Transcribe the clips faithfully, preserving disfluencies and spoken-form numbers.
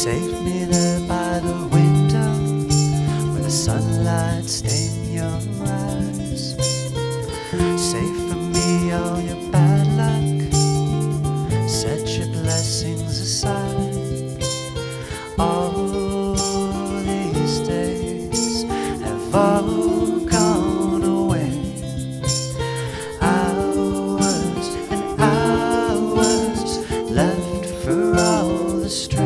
Save me there by the window, where the sunlight stains your eyes. Save from me all your bad luck, set your blessings aside. All these days have all gone away. Hours and hours left for all the strays.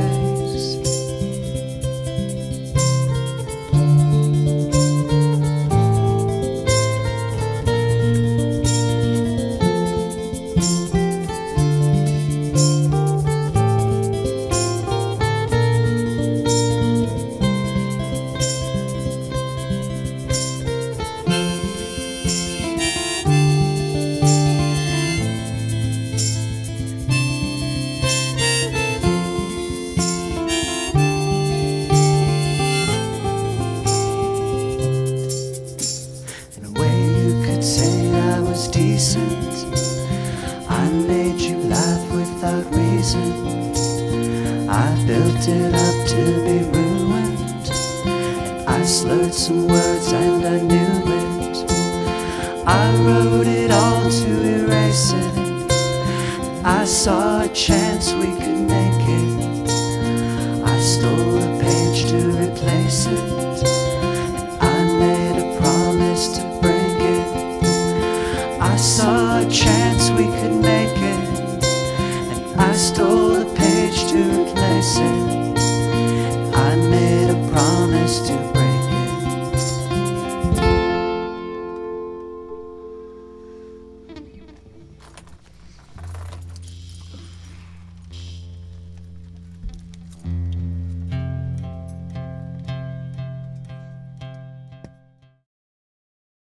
Decent, I made you laugh without reason. I built it up to be ruined, and I slurred some words and I knew it. I wrote it all to erase it. I saw a chance we could make it. I stole a page to replace it, and I made a promise to break it. I saw a chance we could make it, and I stole a page to replace it. I made a promise to break it.